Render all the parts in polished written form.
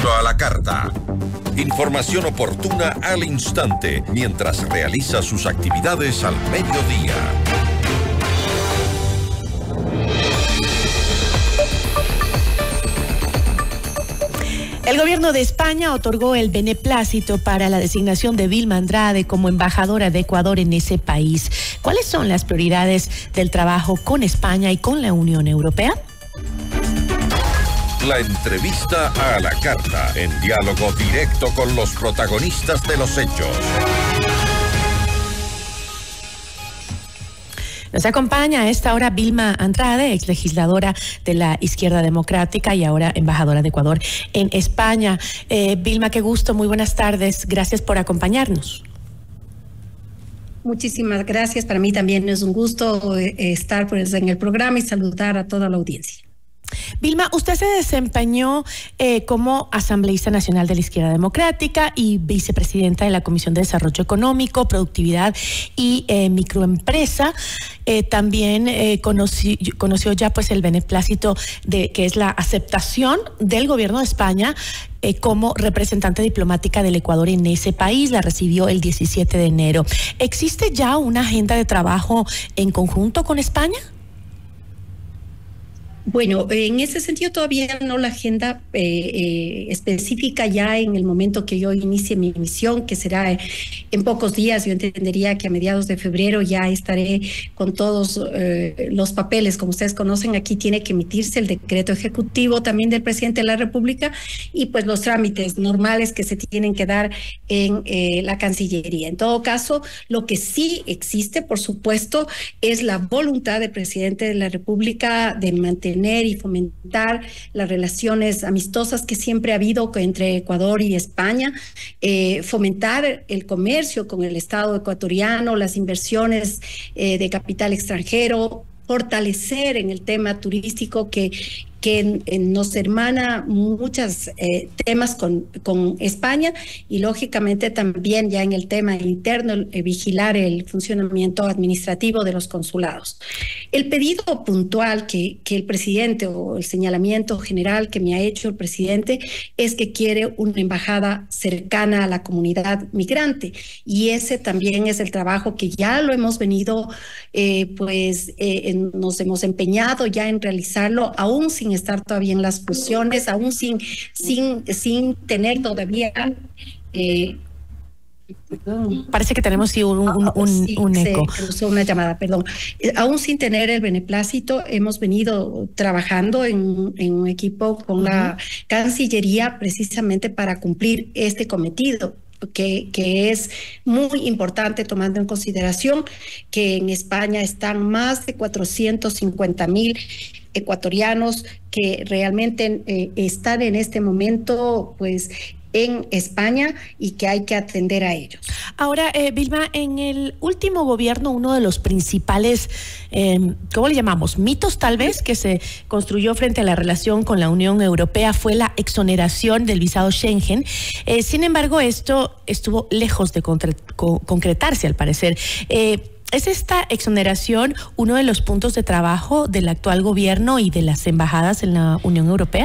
Noticiero a la carta. Información oportuna al instante mientras realiza sus actividades al mediodía. El gobierno de España otorgó el beneplácito para la designación de Vilma Andrade como embajadora de Ecuador en ese país. ¿Cuáles son las prioridades del trabajo con España y con la Unión Europea? La entrevista a la carta, en diálogo directo con los protagonistas de los hechos. Nos acompaña a esta hora Vilma Andrade, ex legisladora de la Izquierda Democrática y ahora embajadora de Ecuador en España. Vilma, qué gusto, muy buenas tardes. Gracias por acompañarnos. Muchísimas gracias. Para mí también es un gusto estar en el programa y saludar a toda la audiencia. Vilma, usted se desempeñó como asambleísta nacional de la Izquierda Democrática y vicepresidenta de la Comisión de Desarrollo Económico, Productividad y Microempresa. También conoció ya pues el beneplácito que es la aceptación del gobierno de España como representante diplomática del Ecuador en ese país. La recibió el 17 de enero. ¿Existe ya una agenda de trabajo en conjunto con España? Bueno, en ese sentido todavía no la agenda específica ya en el momento que yo inicie mi misión, que será en pocos días. Yo entendería que a mediados de febrero ya estaré con todos los papeles. Como ustedes conocen, aquí tiene que emitirse el decreto ejecutivo también del presidente de la República y pues los trámites normales que se tienen que dar en la Cancillería. En todo caso, lo que sí existe, por supuesto, es la voluntad del presidente de la República de mantener y fomentar las relaciones amistosas que siempre ha habido entre Ecuador y España, fomentar el comercio con el Estado ecuatoriano, las inversiones de capital extranjero, fortalecer en el tema turístico que nos hermana muchos temas con España y lógicamente también ya en el tema interno vigilar el funcionamiento administrativo de los consulados. El pedido puntual que el presidente o el señalamiento general que me ha hecho el presidente es que quiere una embajada cercana a la comunidad migrante y ese también es el trabajo que ya lo hemos venido nos hemos empeñado ya en realizarlo, aún sin estar todavía en las funciones, aún sin tener todavía... Parece que tenemos un eco. Una llamada, perdón. Aún sin tener el beneplácito, hemos venido trabajando en un equipo con la Cancillería precisamente para cumplir este cometido. Que es muy importante tomando en consideración que en España están más de 450,000 ecuatorianos que realmente están en este momento pues en España y que hay que atender a ellos. Ahora, Vilma, en el último gobierno, uno de los principales, ¿cómo le llamamos? Mitos tal vez que se construyó frente a la relación con la Unión Europea fue la exoneración del visado Schengen. Sin embargo, esto estuvo lejos de concretarse al parecer. ¿Es esta exoneración uno de los puntos de trabajo del actual gobierno y de las embajadas en la Unión Europea?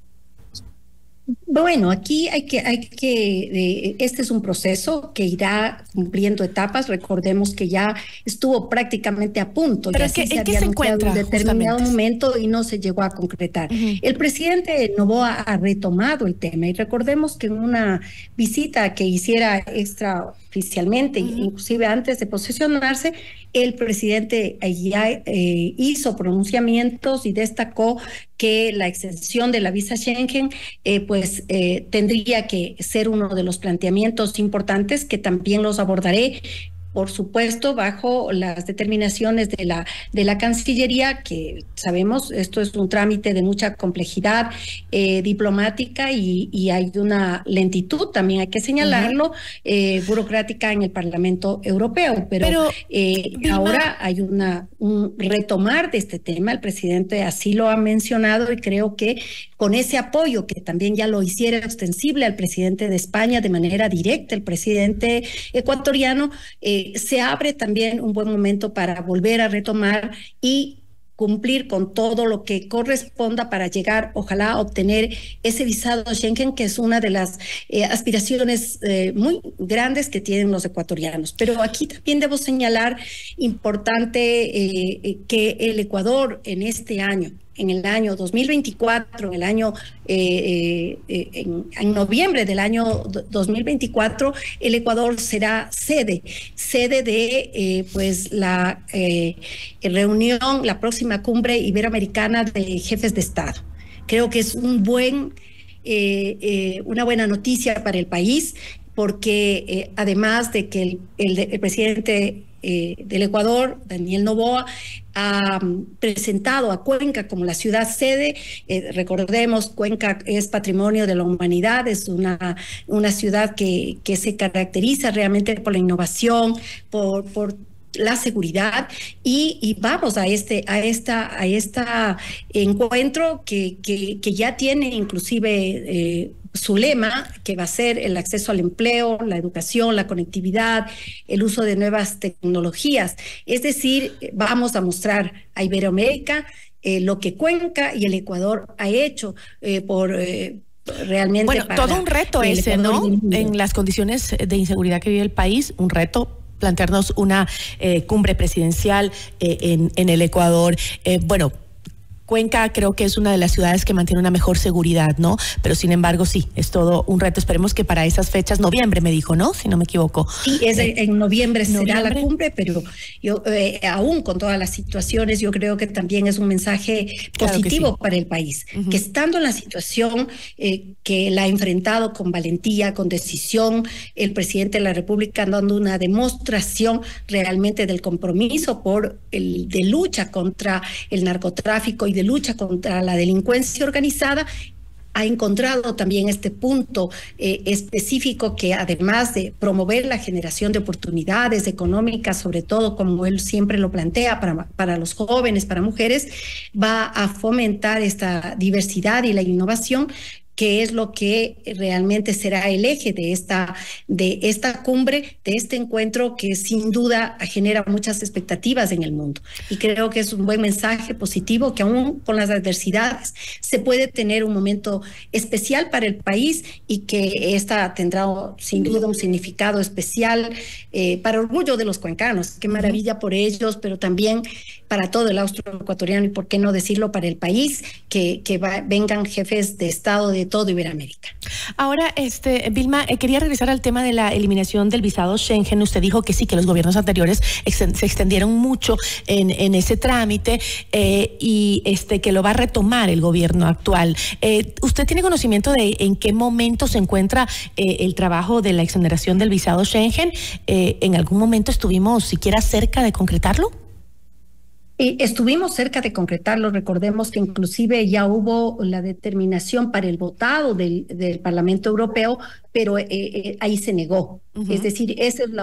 Bueno, aquí este es un proceso que irá cumpliendo etapas. Recordemos que ya estuvo prácticamente a punto. Pero ¿en qué se encuentra? En determinado momento y no se llegó a concretar. El presidente Noboa ha retomado el tema y recordemos que en una visita que hiciera extraoficialmente, inclusive antes de posesionarse, el presidente ya hizo pronunciamientos y destacó que la exención de la visa Schengen tendría que ser uno de los planteamientos importantes que también los abordaré, por supuesto, bajo las determinaciones de la Cancillería, que sabemos, esto es un trámite de mucha complejidad diplomática y hay una lentitud, también hay que señalarlo, burocrática en el Parlamento Europeo. Pero ahora hay un retomar de este tema, el presidente así lo ha mencionado y creo que con ese apoyo que también ya lo hiciera extensible al presidente de España de manera directa, el presidente ecuatoriano, se abre también un buen momento para volver a retomar y cumplir con todo lo que corresponda para llegar, ojalá, a obtener ese visado Schengen, que es una de las aspiraciones muy grandes que tienen los ecuatorianos. Pero aquí también debo señalar, importante, que el Ecuador en este año, en el año 2024, en noviembre del año 2024, el Ecuador será sede de pues la reunión, la próxima cumbre iberoamericana de jefes de Estado. Creo que es una buena noticia para el país, porque además de que el presidente del Ecuador, Daniel Noboa, ha presentado a Cuenca como la ciudad sede. Recordemos, Cuenca es patrimonio de la humanidad, es una ciudad que se caracteriza realmente por la innovación, por la seguridad, y vamos a este encuentro que ya tiene inclusive su lema, que va a ser el acceso al empleo, la educación, la conectividad, el uso de nuevas tecnologías. Es decir, vamos a mostrar a Iberoamérica lo que Cuenca y el Ecuador ha hecho realmente. Bueno, todo un reto ese, ¿no? En las condiciones de inseguridad que vive el país, un reto plantearnos una cumbre presidencial en el Ecuador. Bueno, Cuenca creo que es una de las ciudades que mantiene una mejor seguridad, ¿no? Pero sin embargo, sí, es todo un reto. Esperemos que para esas fechas, noviembre me dijo, ¿no? Si no me equivoco. Sí, en noviembre será la cumbre, pero yo, aún con todas las situaciones, yo creo que también es un mensaje positivo para el país, que estando en la situación que la ha enfrentado con valentía, con decisión, el presidente de la República dando una demostración realmente del compromiso de lucha contra el narcotráfico y de lucha contra la delincuencia organizada, ha encontrado también este punto específico que, además de promover la generación de oportunidades económicas, sobre todo como él siempre lo plantea, para los jóvenes, para mujeres, va a fomentar esta diversidad y la innovación, que es lo que realmente será el eje de esta cumbre, de este encuentro que sin duda genera muchas expectativas en el mundo. Y creo que es un buen mensaje positivo, que aún con las adversidades se puede tener un momento especial para el país, y que esta tendrá sin duda un significado especial para orgullo de los cuencanos. Qué maravilla por ellos, pero también para todo el austroecuatoriano, y por qué no decirlo para el país, que vengan jefes de Estado de todo Iberoamérica. Ahora, Vilma, quería regresar al tema de la eliminación del visado Schengen. Usted dijo que sí, que los gobiernos anteriores se extendieron mucho en ese trámite, y que lo va a retomar el gobierno actual. ¿Usted tiene conocimiento de en qué momento se encuentra el trabajo de la exoneración del visado Schengen? ¿En algún momento estuvimos siquiera cerca de concretarlo? Estuvimos cerca de concretarlo. Recordemos que inclusive ya hubo la determinación para el votado del Parlamento Europeo, pero ahí se negó. Es decir, esa es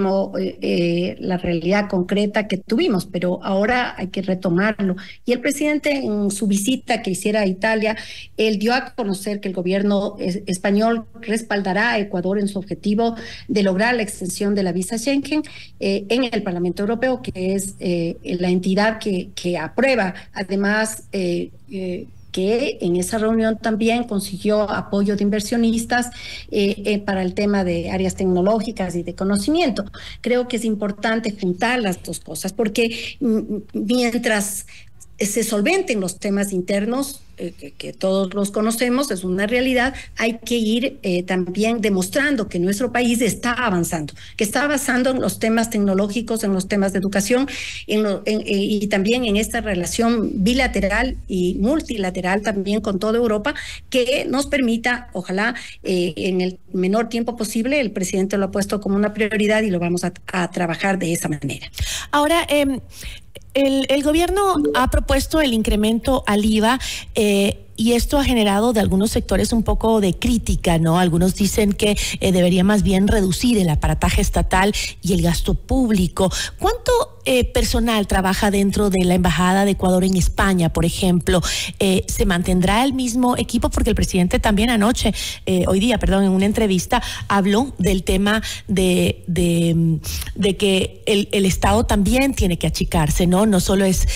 la realidad concreta que tuvimos, pero ahora hay que retomarlo. Y el presidente, en su visita que hiciera a Italia, él dio a conocer que el gobierno español respaldará a Ecuador en su objetivo de lograr la extensión de la visa Schengen en el Parlamento Europeo, que es la entidad que aprueba. Además, que en esa reunión también consiguió apoyo de inversionistas para el tema de áreas tecnológicas y de conocimiento. Creo que es importante juntar las dos cosas, porque mientras se solventen los temas internos, que todos los conocemos, es una realidad, hay que ir también demostrando que nuestro país está avanzando, que está avanzando en los temas tecnológicos, en los temas de educación, y también en esta relación bilateral y multilateral también con toda Europa, que nos permita, ojalá, en el menor tiempo posible. El presidente lo ha puesto como una prioridad y lo vamos a trabajar de esa manera. Ahora, el gobierno ha propuesto el incremento al IVA y esto ha generado de algunos sectores un poco de crítica, ¿no? Algunos dicen que debería más bien reducir el aparataje estatal y el gasto público. ¿Cuánto personal trabaja dentro de la Embajada de Ecuador en España, por ejemplo? ¿Se mantendrá el mismo equipo? Porque el presidente también hoy día, en una entrevista habló del tema de que el Estado también tiene que achicarse, ¿no? No solo es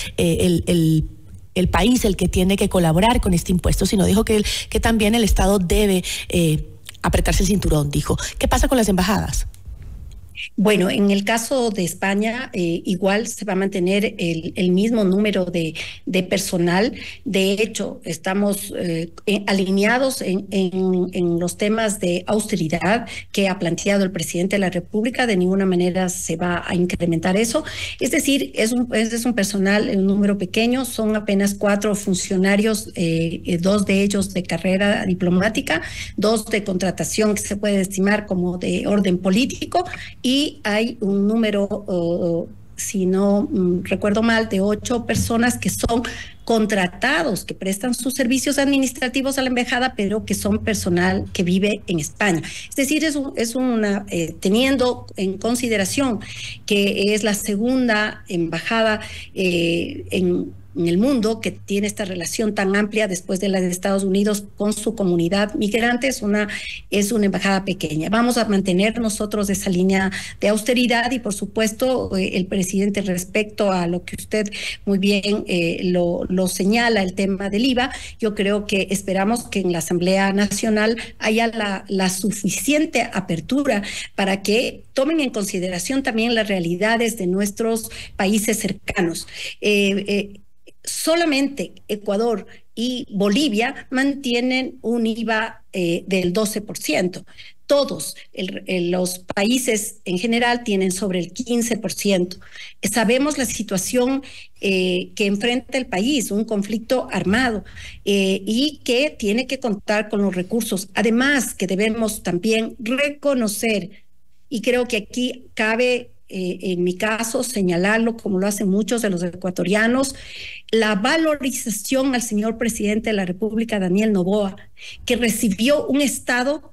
el país el que tiene que colaborar con este impuesto, sino dijo que también el Estado debe apretarse el cinturón, dijo. ¿Qué pasa con las embajadas? Bueno, en el caso de España, igual se va a mantener el mismo número de personal. De hecho, estamos alineados en los temas de austeridad que ha planteado el presidente de la República. De ninguna manera se va a incrementar eso. Es decir, es un personal, un número pequeño, son apenas 4 funcionarios, 2 de ellos de carrera diplomática, 2 de contratación que se puede estimar como de orden político, y hay un número, si no recuerdo mal, de 8 personas que son contratados, que prestan sus servicios administrativos a la embajada, pero que son personal que vive en España. Es decir, teniendo en consideración que es la segunda embajada en el mundo que tiene esta relación tan amplia después de la de Estados Unidos con su comunidad migrante, es una embajada pequeña. Vamos a mantener nosotros esa línea de austeridad y, por supuesto, el presidente, respecto a lo que usted muy bien lo señala, el tema del IVA, yo creo que esperamos que en la Asamblea Nacional haya la suficiente apertura para que tomen en consideración también las realidades de nuestros países cercanos. Solamente Ecuador y Bolivia mantienen un IVA del 12%. Todos los países en general tienen sobre el 15%. Sabemos la situación que enfrenta el país, un conflicto armado, y que tiene que contar con los recursos. Además, que debemos también reconocer, y creo que aquí cabe, en mi caso, señalarlo como lo hacen muchos de los ecuatorianos, la valorización al señor presidente de la República, Daniel Noboa, que recibió un Estado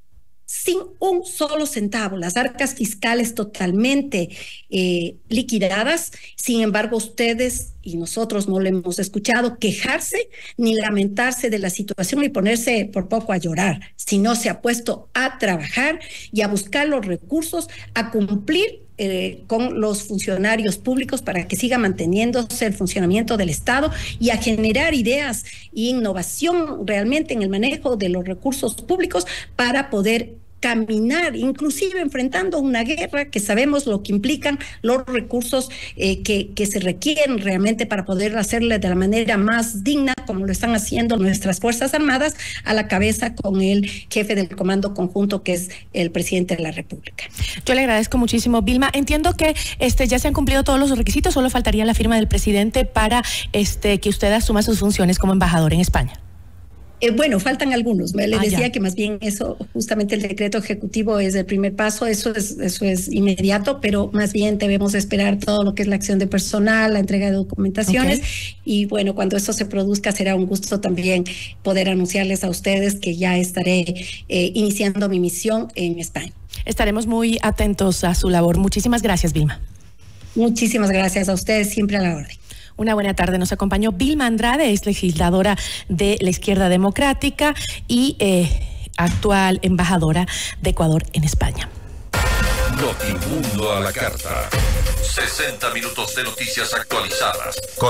sin un solo centavo, las arcas fiscales totalmente liquidadas. Sin embargo, ustedes y nosotros no le hemos escuchado quejarse ni lamentarse de la situación y ponerse por poco a llorar, sino se ha puesto a trabajar y a buscar los recursos, a cumplir con los funcionarios públicos para que siga manteniéndose el funcionamiento del Estado y a generar ideas e innovación realmente en el manejo de los recursos públicos para poder caminar, inclusive enfrentando una guerra que sabemos lo que implican los recursos que se requieren realmente para poder hacerle de la manera más digna, como lo están haciendo nuestras Fuerzas Armadas, a la cabeza con el jefe del Comando Conjunto, que es el presidente de la República. Yo le agradezco muchísimo, Vilma. Entiendo que ya se han cumplido todos los requisitos, solo faltaría la firma del presidente para que usted asuma sus funciones como embajador en España. Bueno, faltan algunos. Le decía ya. que más bien eso, justamente el decreto ejecutivo es el primer paso, eso es inmediato, pero más bien debemos esperar todo lo que es la acción de personal, la entrega de documentaciones, y bueno, cuando eso se produzca será un gusto también poder anunciarles a ustedes que ya estaré iniciando mi misión en España. Estaremos muy atentos a su labor. Muchísimas gracias, Vilma. Muchísimas gracias a ustedes, siempre a la orden. Una buena tarde. Nos acompañó Vilma Andrade, es legisladora de la Izquierda Democrática y actual embajadora de Ecuador en España. Notimundo a la carta. 60 minutos de noticias actualizadas.